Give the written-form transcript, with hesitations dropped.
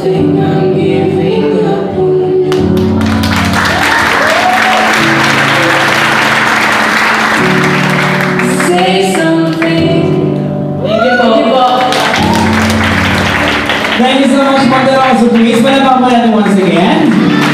think I'm giving up on you. Say something. Thank you so much, Monterozo. Please, palabang mo natin once again.